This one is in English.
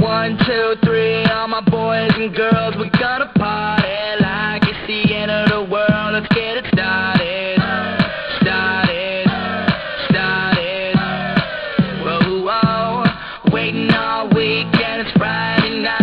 One, two, three, all my boys and girls, we're gonna party like it's the end of the world. Let's get it started, started, started. Whoa, whoa, waiting all week and it's Friday night.